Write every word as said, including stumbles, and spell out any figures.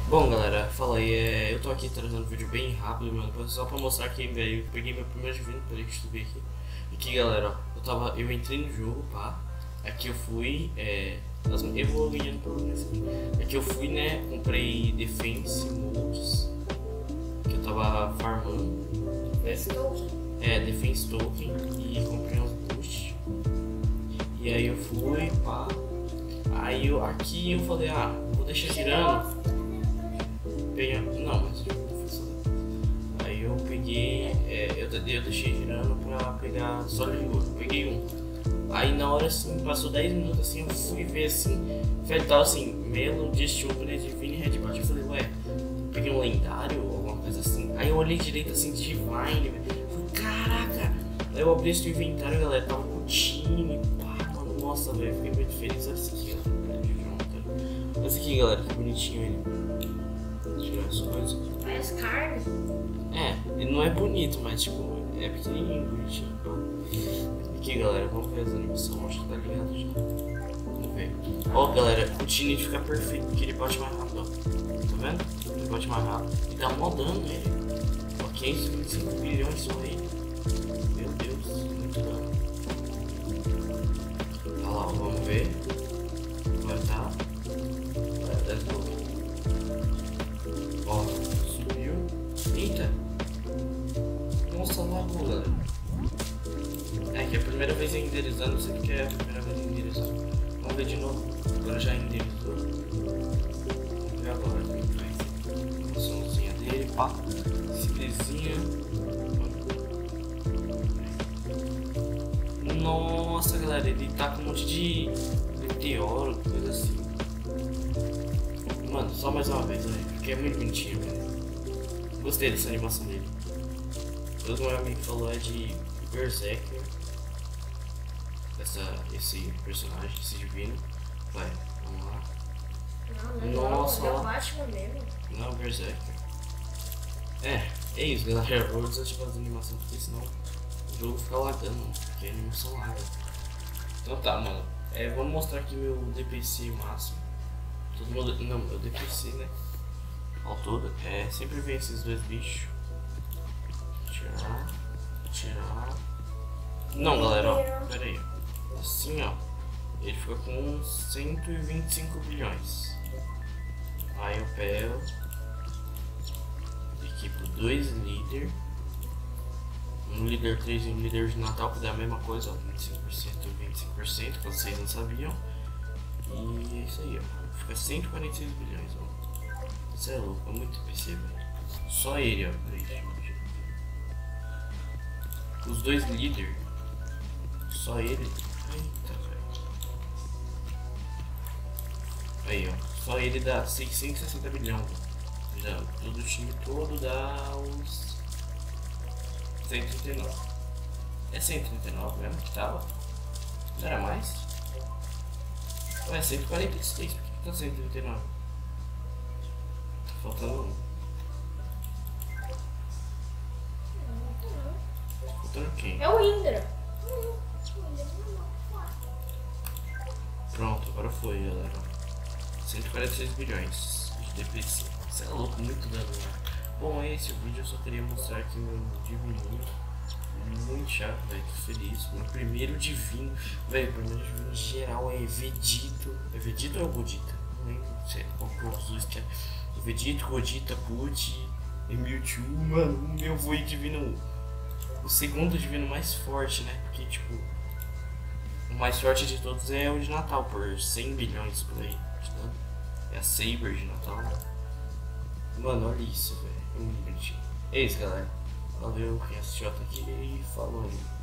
Bom galera, fala aí, é, eu tô aqui trazendo um vídeo bem rápido, mano, só pra mostrar que velho, eu peguei meu primeiro divino, peraí que eu subir aqui. Aqui galera, ó, eu tava, eu entrei no jogo, pá, aqui eu fui, é, as, eu vou ganhando por isso. Aqui eu fui, né, comprei Defense Modes, que eu tava farmando, Defense Token? É, Defense Token, e comprei uns boosts. E aí eu fui, pá, aí eu, aqui eu falei, ah, vou deixar girando. Peguei, não, mas eu não fiz isso. Aí eu peguei, é, eu, eu deixei girando pra pegar sólido de ouro, peguei um. Aí na hora assim, passou dez minutos assim, eu fui ver assim, velho, tava assim, Melo, Destructor, Divine e Red Bot. Eu falei, ué, peguei um lendário ou alguma coisa assim. Aí eu olhei direito assim, Divine, velho, falei, caraca. Aí eu abri esse inventário, galera, tava com o time, pá, mano, nossa, velho, fiquei muito feliz. Olha esse aqui, ó, olha esse aqui, galera, que bonitinho ele. Tirar as coisas. Parece carne. É, ele não é bonito, mas tipo, é pequenininho, bonitinho. Aqui galera, vamos ver as animações, acho que tá ligado já. Vamos ver. Ó galera, o Tiny fica perfeito, porque ele bate mais rápido, ó. Tá vendo? Ele bate mais rápido. E dá mó dano nele. Ó, quinhentos e vinte e cinco bilhões só ele. Meu Deus, muito dano. Olha lá, ó, vamos ver. Vai tá. Vai dar tudo. Ó, subiu. Eita! Nossa, lagou, galera. É que é a primeira vez renderizando, isso aqui é a primeira vez renderizando. Vamos ver de novo. Agora já renderizou. Vamos ver agora como que faz. A somzinha dele, pá. Simplesinha. Nossa, galera, ele tá com um monte de meteoro, coisa assim. Mano, só mais uma vez, velho, porque é muito bonitinho, velho. Gostei dessa animação dele. Todo meu amigo falou é de Berserker. Essa, esse personagem, esse divino. Vai, vamos lá. Não, não, Nossa, não, é ó. o Batman mesmo. Não, Berserker. É, é isso, galera. Eu vou desativar as animações porque senão o jogo fica lagando, porque a animação laga. Então tá, mano. É, vamos mostrar aqui meu D P C máximo. Todo mundo, não, eu D P C, né? Ao todo, é, sempre vem esses dois bichos. Tirar, tirar. Não, galera, ó, pera aí. Assim, ó, ele fica com cento e vinte e cinco bilhões. Aí eu pego, equipo dois líder. Um líder três e um líder de Natal, que dá a mesma coisa, ó, vinte e cinco por cento e vinte e cinco por cento, que vocês não sabiam. E é isso aí, ó. Fica cento e quarenta e seis bilhões, ó. Isso é louco, é muito P C, velho. Só ele, ó. Os dois líderes. Só ele. Eita, velho. Aí, ó. Só ele dá seiscentos e sessenta bilhões. Já, todo o time todo dá os cento e trinta e nove. É cento e trinta e nove mesmo que tava? Não era mais? Ué, cento e quarenta e seis, por que tá cento e trinta e nove? Tá faltando um. Tá faltando quem? É o Indra. Pronto, agora foi, galera. cento e quarenta e seis bilhões de D P C. Isso é louco, muito dano, né? Bom, é esse o vídeo. Eu só queria mostrar aqui meu divininho. Muito chato, velho, tô feliz. Meu primeiro divino, velho, primeiro divino geral é Vegito. É Vegito ou é Godita? Não lembro qual que é os dois que é. Vegito, Godita, Put e Mewtwo. Mano, o meu foi divino. O segundo divino mais forte, né? Porque, tipo, o mais forte de todos é o de Natal, por cem bilhões por aí. Tá? É a Saber de Natal. Mano, olha isso, velho. É muito bonitinho. É isso, galera. Valeu quem assistiu até aqui e falou aí.